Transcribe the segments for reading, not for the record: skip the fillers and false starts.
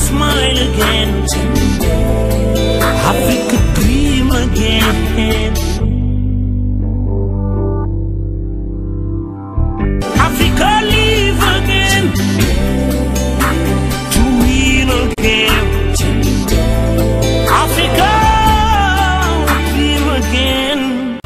smile again. Africa dream again. Africa live again. To win again. Africa dream again.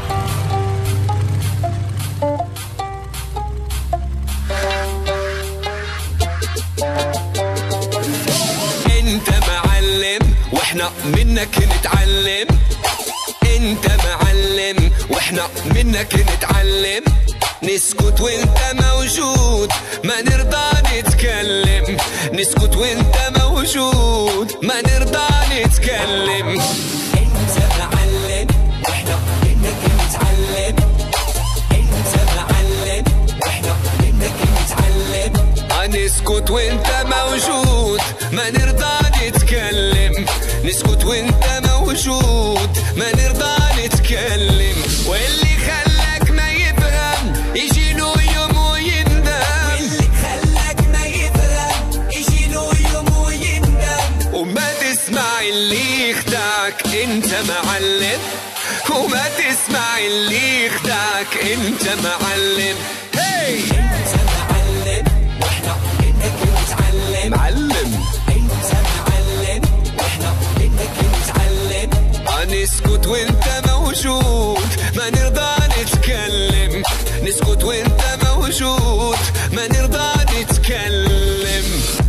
انت معلم واحنا منك نتعلم. انت معلم واحنا منك نتعلم. نسكت وانت موجود ما نرضى نتكلم. نسكت وانت موجود ما نرضى نتكلم. انت معلم واحنا منك نتعلم. انت معلم واحنا منك نتعلم. نسكت وانت موجود ما نرضى نتكلم. نسكت وانت موجود ما نرضى نتكلم. واللي خلاك ما يفهم يجي له يوم ويندم. واللي خلاك ما يفهم يجي له يوم ويندم. وما تسمع اللي يخدعك انت معلم. وما تسمع اللي يخدعك انت معلم. هي انت معلم واحنا منك نتعلم. معلم انت معلم واحنا منك نتعلم. نسكت وانت موجود ما نرضى نتكلم. نسكت وانت موجود ما نرضى نتكلم.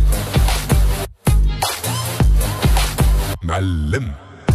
معلم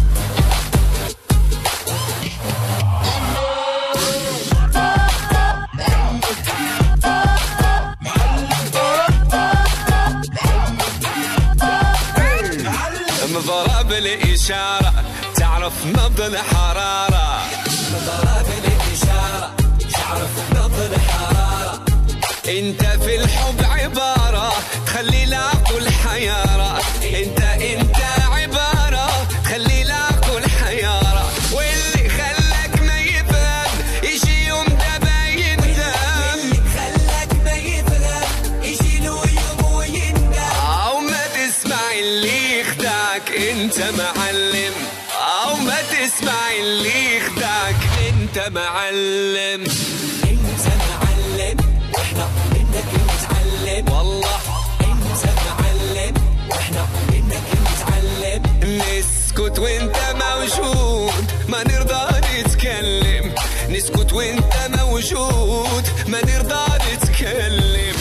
مضرب الإشارة تعرف نبض الحرارة. مضرب الإشارة تعرف نبض الحرارة. انت في الحب عبارة تخلي العقل حيارة. انت عبارة تخلي العقل حيارة. واللي خلاك ما يفهم يجي يوم دابا يندم. واللي خلاك ما يفهم يجي له يوم ويندم. او ما تسمع اللي يخدعك انت معلم. او ما تسمع اللي يخدعك انت معلم. انت معلم واحنا منك نتعلم. والله انت معلم واحنا منك نتعلم. نسكت وانت موجود ما نرضى نتكلم. نسكت وانت موجود ما نرضى نتكلم.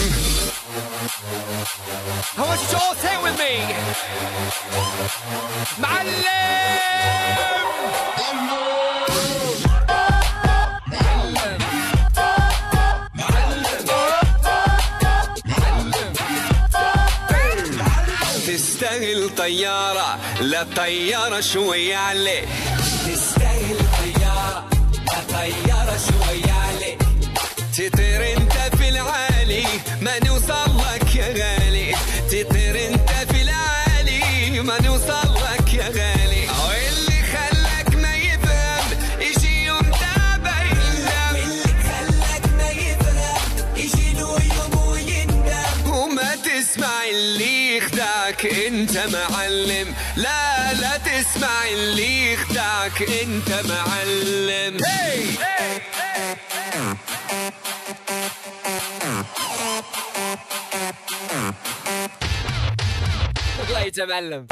I want you to all say it with me. معلم تستاهل طيارة لا طيارة شوية عليك. تستاهل طيارة لا طيارة شوية عليك. تطير انت في العالي ما نوصل لك يا غالي. تطير انت في العالي ما نوصل لك يا غالي. واللي خلاك ما يفهم يجي يوم دابا يندم. واللي خلاك ما يفهم يجي له يوم ويندم. وما تسمع اللي يخدعك انت معلم. لا تسمع اللي يخدعك انت معلم. الله يتمعلم.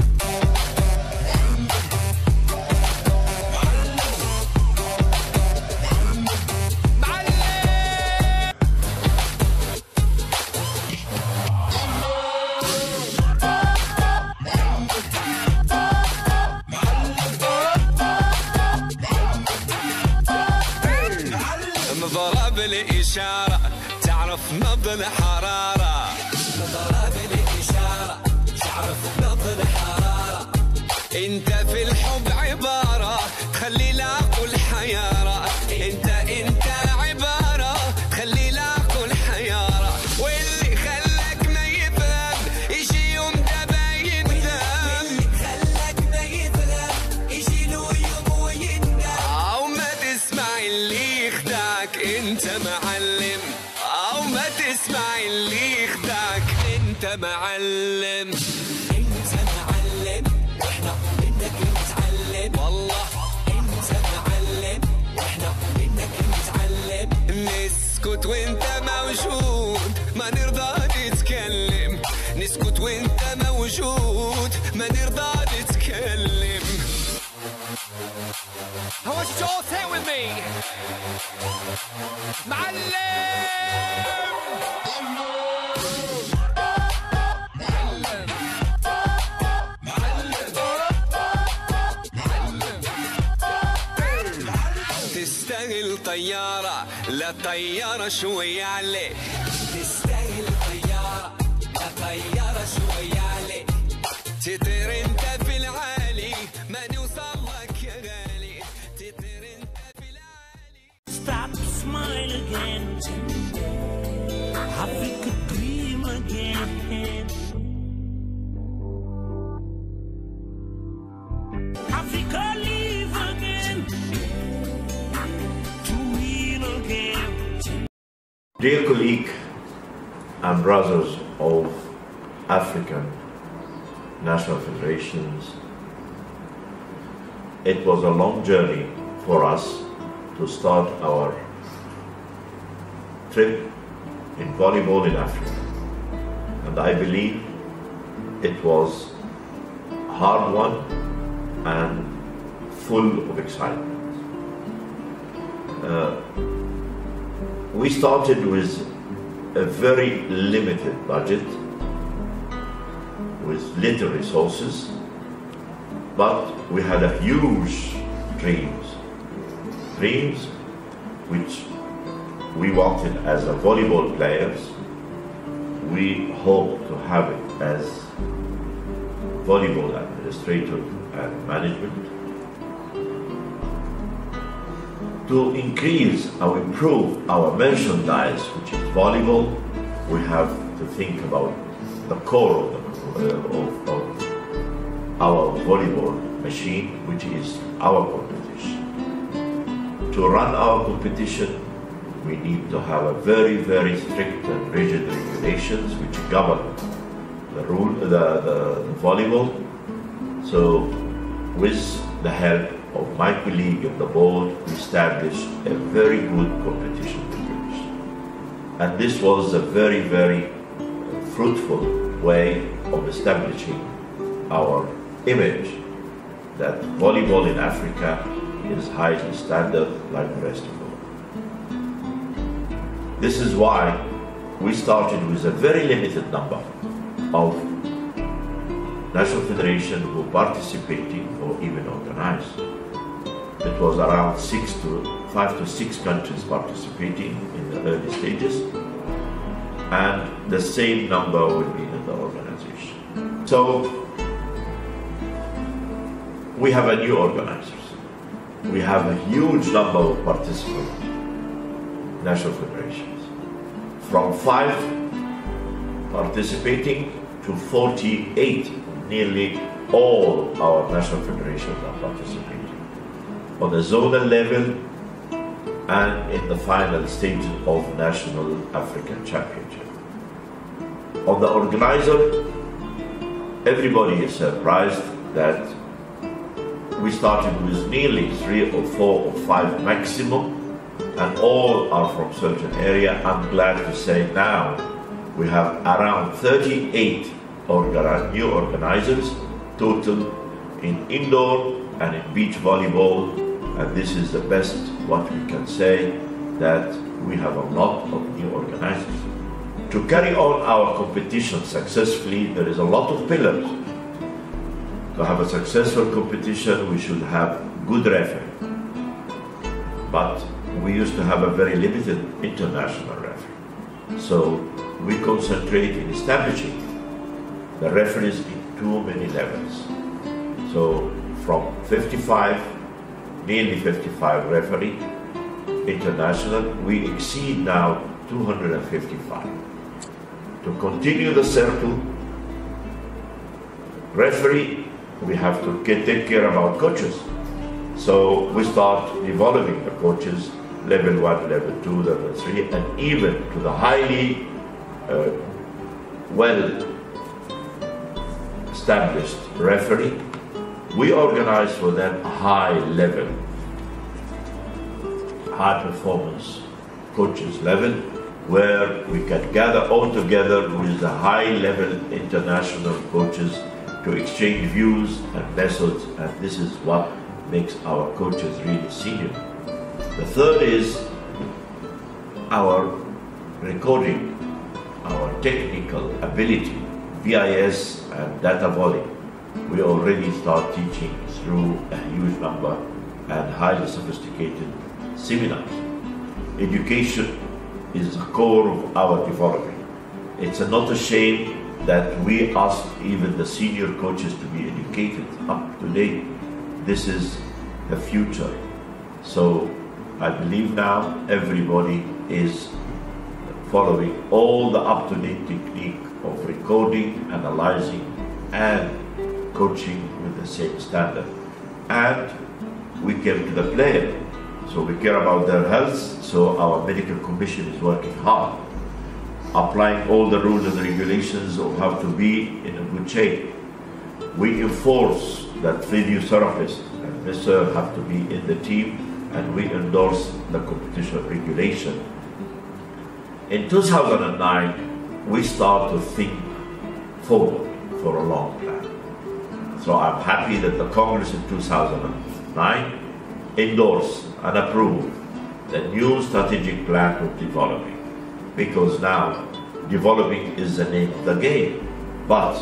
مضرب الإشارة تعرف نبض الحرارة. مضرب الإشارة تعرف نبض الحرارة. انت في الحب عبارة تخلي العقل حيارة. انت عبارة تخلي العقل حيارة. واللي خلاك ما يفهم يجي يوم دابا يندم. واللي خلاك ما يفهم يجي له يوم ويندم. او ما تسمع اللي يخدعك انت معلم. او ما تسمع اللي يخدعك انت معلم. انت معلم نسكت وانت موجود ما نرضى نتكلم نسكت وانت موجود ما نرضى نتكلم I want you to all say it with me تستاهل طيارة لا طيارة شوية عليك تستاهل طيارة لا طيارة شوية عليك تطير انت في العالي ما نوصل لك يا غالي تطير انت في العالي Stop, smile again. Africa, dream again. Africa, live again. To win again. Dear colleague and brothers of African national federations, it was a long journey for us to start our trip in volleyball in Africa. And I believe it was a hard one and full of excitement. We started with a very limited budget, with little resources, but we had a huge dreams which we wanted as a volleyball players. We hoped to have it as volleyball administrator and management, to increase or improve our merchandise, which is volleyball. We have to think about the core of our volleyball machine, which is our competition. To run our competition, we need to have a very, very strict and rigid regulations which govern the volleyball. So, with the help of my colleague and the board, we established a very good competition regulation. And this was a very, very fruitful way of establishing our image that volleyball in Africa is highly standard like the rest of the world. This is why we started with a very limited number of national federations who participating or even organized. It was around 5 to 6 countries participating in the early stages, and the same number will be in the organization. So we have a new organizers. We have a huge number of participants, national federations, from 5 participating to 48. Nearly all our national federations are participating on the zonal level and in the final stage of National African Championship. On the organizer, everybody is surprised that we started with nearly 3 or 4 or 5 maximum, and all are from certain area. I'm glad to say now we have around 38 new organizers total in indoor and in beach volleyball, and this is the best what we can say, that we have a lot of new organizers. To carry on our competition successfully, there is a lot of pillars. To have a successful competition, we should have good referee. But we used to have a very limited international referee. So we concentrate in establishing the referees in too many levels. So from 55, nearly 55 referee international, we exceed now 255. To continue the circle, referee, we have to take care about coaches. So we start developing the coaches, level 1, level 2, level 3, and even to the highly well-established referee. We organize for them a high level, high performance coaches level, where we can gather all together with the high-level international coaches to exchange views and methods, and this is what makes our coaches really senior. The third is our recording, our technical ability, VIS and data volley. We already start teaching through a huge number and highly sophisticated seminars. Education is the core of our development. It's not a shame that we ask even the senior coaches to be educated up to date. This is the future. So I believe now everybody is following all the up-to-date technique of recording, analyzing, and coaching with the same standard. And we came to the player. So we care about their health, so our medical commission is working hard, applying all the rules and regulations of how to be in a good shape. We enforce that physiotherapists and masseurs have to be in the team, and we endorse the competition regulation. In 2009, we start to think forward for a long plan. So I'm happy that the Congress in 2009 endorsed and approved the new strategic plan of developing, because now developing is the name of the game, but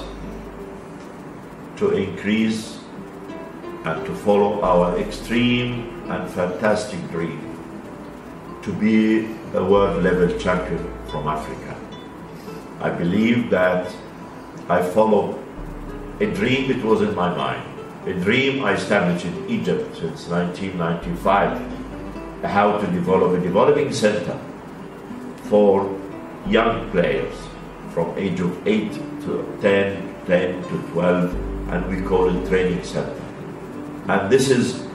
to increase and to follow our extreme and fantastic dream to be a world level champion from Africa. I believe that I follow a dream that was in my mind, a dream I established in Egypt since 1995, how to develop a developing center for young players from age of 8 to 10, 10 to 12, and we call it training center. And this is,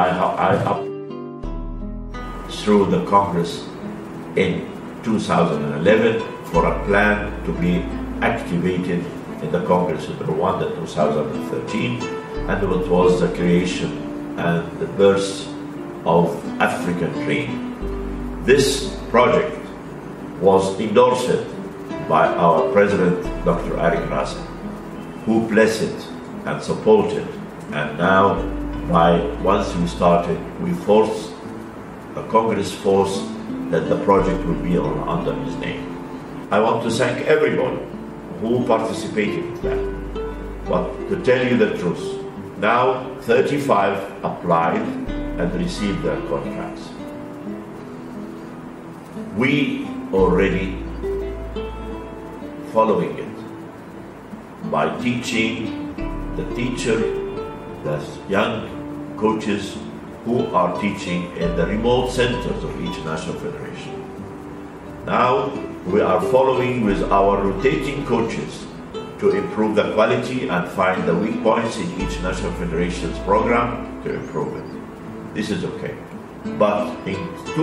through the Congress in 2011 for a plan to be activated in the Congress in Rwanda 2013, and it was the creation and the birth of African Dream. This project was endorsed by our President, Dr. Eric Rasa, who blessed it and supported, and now once we started, we forced, the Congress forced that the project will be under his name. I want to thank everybody who participated in that. But to tell you the truth, now 35 applied and received their contracts. We already following it by teaching the teacher, the young coaches who are teaching in the remote centers of each national federation. Now we are following with our rotating coaches to improve the quality and find the weak points in each national federation's program to improve it. This is okay. But in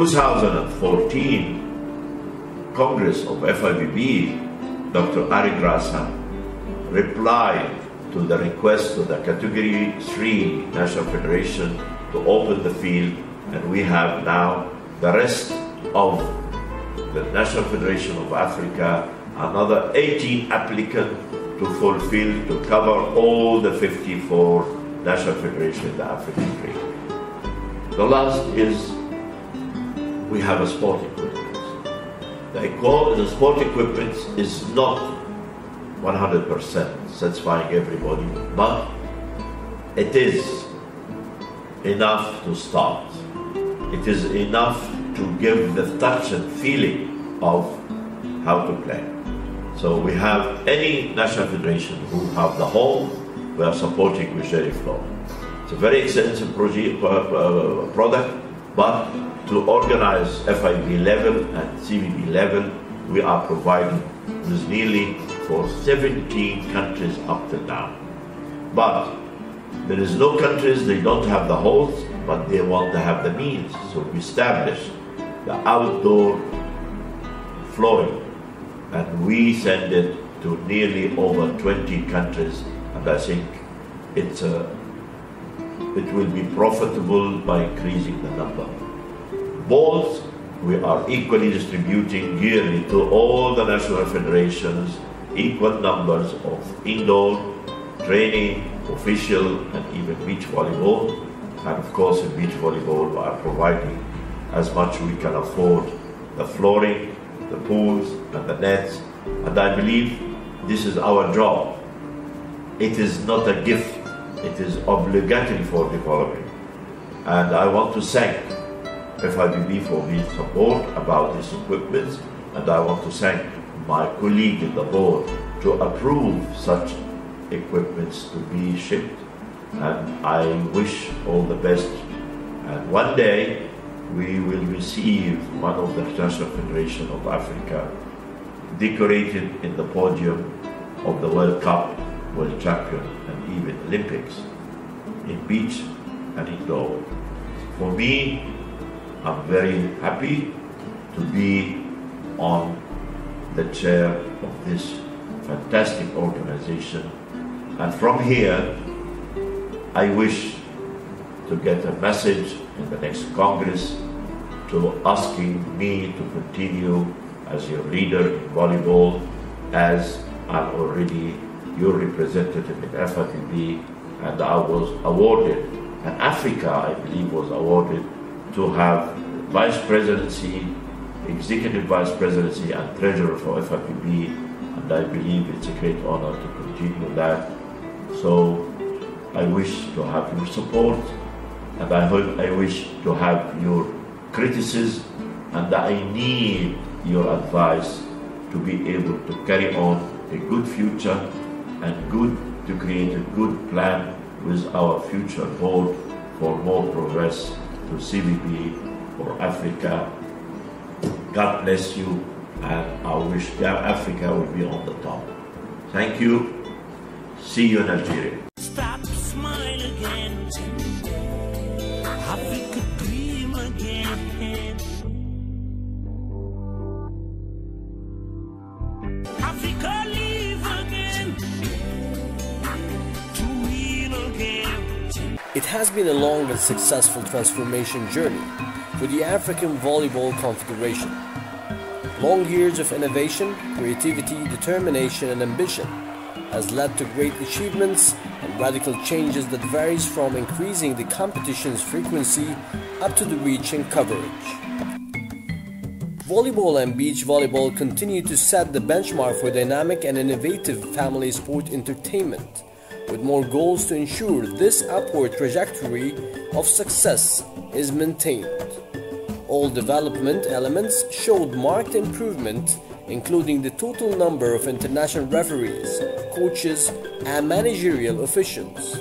2014, Congress of FIVB, Dr. Eric Rasa replied to the request of the Category 3 National Federation to open the field, and we have now the rest of the National Federation of Africa, another 18 applicants to fulfill, to cover all the 54 National Federations in the African Dream. The last is we have a sport equipment. The sport equipment is not 100% satisfying everybody, but it is enough to start. It is enough to give the touch and feeling of how to play. So we have any national federation who have the home, we are supporting with Jerry Flow. It's a very expensive product, but to organize FIB level and CVB level, we are providing with nearly for 17 countries up to now. But there is no countries, they don't have the halls, but they want to have the means. So we established the outdoor flooring, and we send it to nearly over 20 countries, and I think it will be profitable by increasing the number. Balls, we are equally distributing yearly to all the national federations equal numbers of indoor training, official, and even beach volleyball. And of course, in beach volleyball, we are providing as much we can afford the flooring, the pools, and the nets. And I believe this is our job. It is not a gift, it is obligatory for development. And I want to thank FIVB for his support about this equipment, and I want to thank my colleague in the board to approve such equipments to be shipped. And I wish all the best. And one day we will receive one of the National Federation of Africa decorated in the podium of the World Cup, World Champion, and even Olympics in beach and indoor. For me, I'm very happy to be on the chair of this fantastic organization. And from here, I wish to get a message in the next Congress to asking me to continue as your leader in volleyball, as I'm already your representative in FIVB, and I was awarded, and Africa, I believe, was awarded to have vice presidency, executive vice presidency, and treasurer for FIVB, and I believe it's a great honor to continue that. So I wish to have your support, and I wish to have your criticism, and I need your advice to be able to carry on a good future and to create a good plan with our future board for more progress to CVB for Africa. God bless you, and I wish that Africa will be on the top. Thank you. See you in Algeria. Stop, smile again. Africa, dream again. Africa, live again. To win again. It has been a long and successful transformation journey for the African Volleyball Confederation. Long years of innovation, creativity, determination, and ambition has led to great achievements and radical changes that varies from increasing the competition's frequency up to the reach and coverage. Volleyball and beach volleyball continue to set the benchmark for dynamic and innovative family sport entertainment, with more goals to ensure this upward trajectory of success is maintained. All development elements showed marked improvement, including the total number of international referees, coaches, and managerial officials.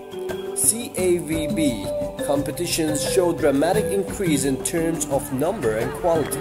CAVB competitions showed dramatic increase in terms of number and quality.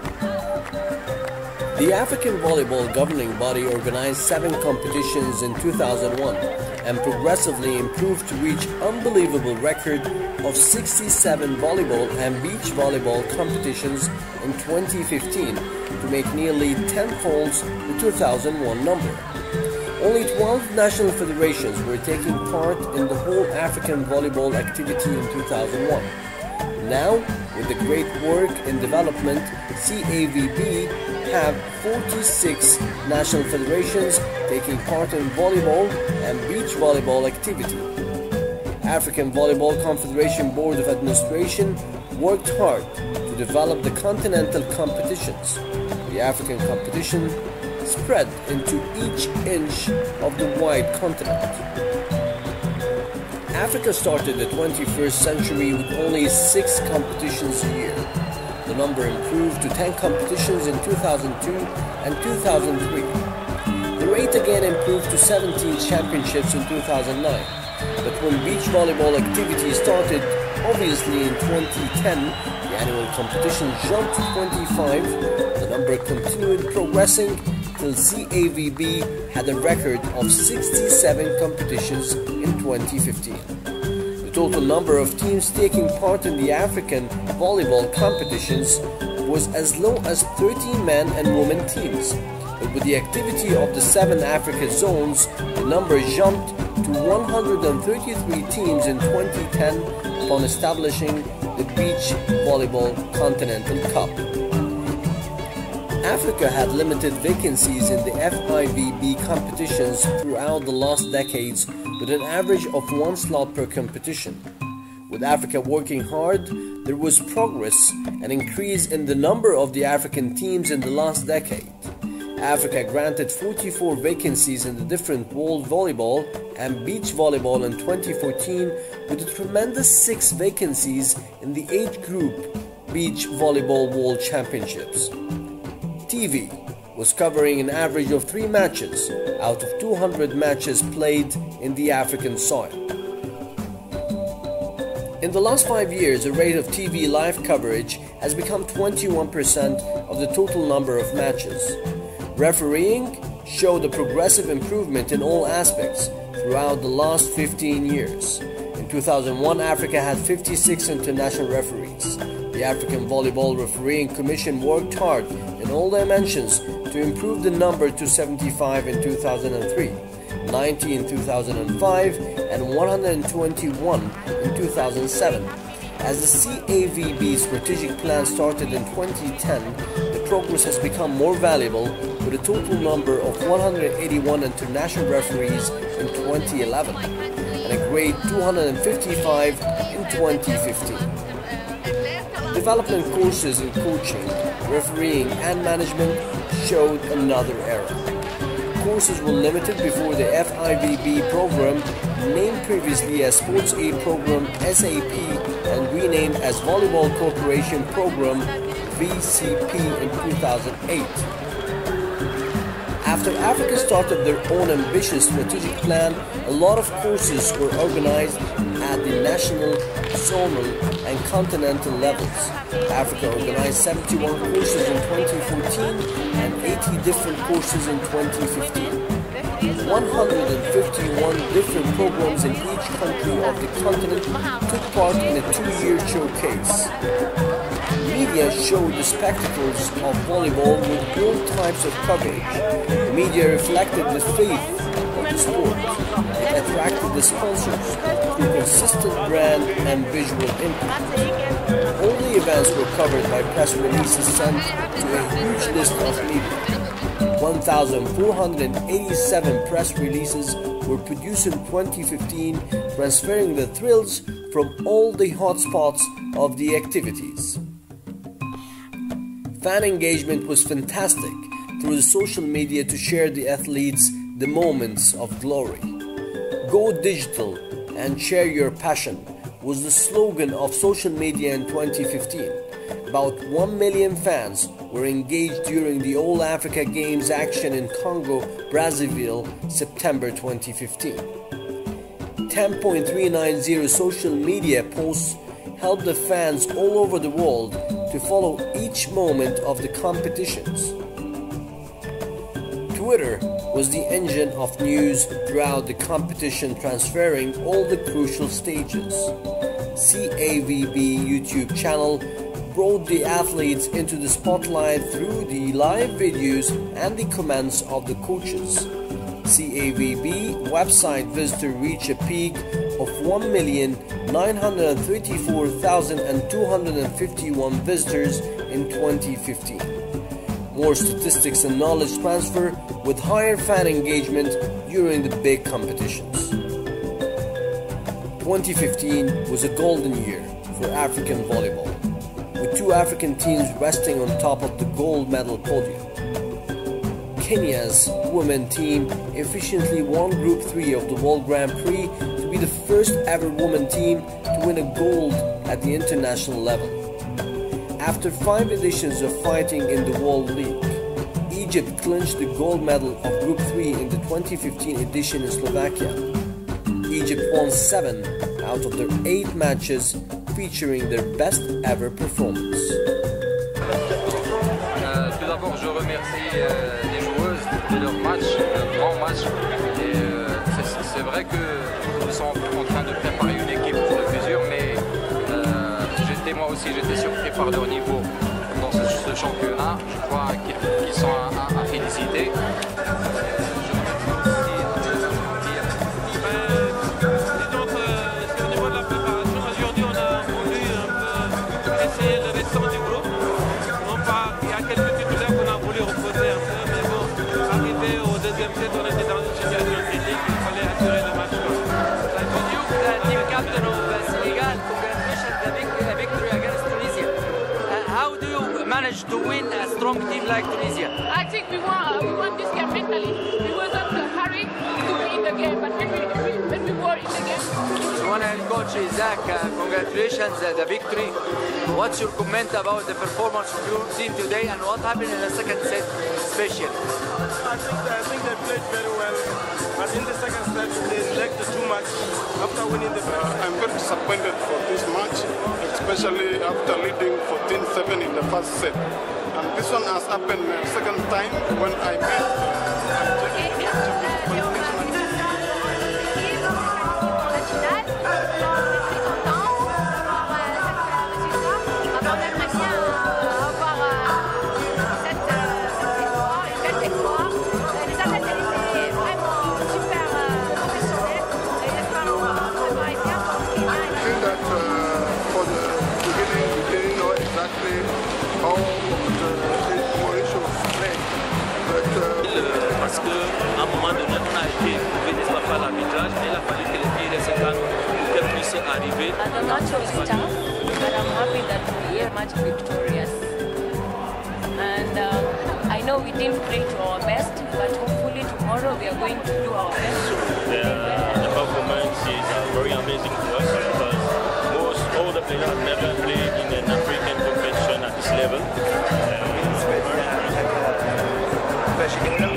The African Volleyball Governing Body organized 7 competitions in 2001 and progressively improved to reach unbelievable record of 67 volleyball and beach volleyball competitions in 2015 to make nearly 10-folds the 2001 number. Only 12 national federations were taking part in the whole African volleyball activity in 2001. Now, with the great work in development, CAVB have 46 national federations taking part in volleyball and beach volleyball activity. African Volleyball Confederation Board of Administration worked hard to develop the continental competitions. The African competition spread into each inch of the wide continent. Africa started the 21st century with only 6 competitions a year. The number improved to 10 competitions in 2002 and 2003. The rate again improved to 17 championships in 2009. But when beach volleyball activity started, obviously in 2010, the annual competition jumped to 25. The number continued progressing till CAVB had a record of 67 competitions in 2015. The total number of teams taking part in the African volleyball competitions was as low as 13 men and women teams. But with the activity of the 7 Africa zones, the number jumped to 133 teams in 2010 upon establishing the Beach Volleyball Continental Cup. Africa had limited vacancies in the FIVB competitions throughout the last decades, with an average of 1 slot per competition. With Africa working hard, there was progress and increase in the number of the African teams in the last decade. Africa granted 44 vacancies in the different world volleyball and beach volleyball in 2014, with a tremendous 6 vacancies in the age group Beach Volleyball World Championships. TV was covering an average of 3 matches out of 200 matches played in the African soil. In the last 5 years, the rate of TV live coverage has become 21% of the total number of matches. Refereeing showed a progressive improvement in all aspects throughout the last 15 years. In 2001, Africa had 56 international referees. The African Volleyball Refereeing Commission worked hard in all dimensions to improve the number to 75 in 2003, 90 in 2005, and 121 in 2007. As the CAVB strategic plan started in 2010, the progress has become more valuable, with a total number of 181 international referees in 2011 and a grade 255 in 2015. Development courses in coaching, refereeing and management showed another era. Courses were limited before the FIVB program, named previously as Sports Aid Program SAP and renamed as Volleyball Corporation Program VCP in 2008. After Africa started their own ambitious strategic plan, a lot of courses were organized at the national, zonal, and continental levels. Africa organized 71 courses in 2014 and 80 different courses in 2015. 151 different programs in each country of the continent took part in a 2-year showcase. Media showed the spectacles of volleyball with all types of coverage. The media reflected the faith of the sport. It attracted the sponsors through consistent brand and visual impact. All the events were covered by press releases sent to a huge list of media. 1,487 press releases were produced in 2015, transferring the thrills from all the hotspots of the activities. Fan engagement was fantastic through the social media to share the athletes the moments of glory. Go digital and share your passion was the slogan of social media in 2015. About 1 million fans were engaged during the All Africa Games action in Congo, Brazzaville, September 2015. 10.390 social media posts helped the fans all over the world to follow each moment of the competitions. Twitter was the engine of news throughout the competition, transferring all the crucial stages. CAVB YouTube channel brought the athletes into the spotlight through the live videos and the comments of the coaches. CAVB website visitor reached a peak of 1,934,251 visitors in 2015. More statistics and knowledge transfer with higher fan engagement during the big competitions. 2015 was a golden year for African volleyball, with 2 African teams resting on top of the gold medal podium. Kenya's women team efficiently won Group 3 of the World Grand Prix to be the first ever women team to win a gold at the international level. After 5 editions of fighting in the World League, Egypt clinched the gold medal of Group 3 in the 2015 edition in Slovakia. Egypt won 7 out of their 8 matches, featuring their best ever performance. Tout d'abord, je remercie les joueuses de leur match, de grand match. Et c'est vrai que nous sommes en train de préparer une équipe pour le futur, mais moi aussi j'étais surpris par leur niveau dans ce championnat. Je crois qu'ils sont à féliciter. Au niveau de la préparation, aujourd'hui on a voulu un peu managed to win a strong team like Tunisia? I think we won this game mentally. We wasn't hurried to win the game, but when we were in the game. Joanna and Coach Isaac, congratulations the victory. What's your comment about the performance of your team today and what happened in the second set especially? I think they played very well, but in the second set they lacked too much after winning the first. I'm very disappointed for this match, especially after leading 14-7 in the first set. And this one has happened the second time when I parce qu'à un moment donné, on a été venu par l'arbitrage et il a fallu que les filles restent calmes pour qu'elles puissent arriver. The match was tough, but I'm happy that we are much victorious. And I know we didn't play to our best, but hopefully tomorrow we are going to do our best. The performance is very amazing to us because all the players have never played in an African competition at this level.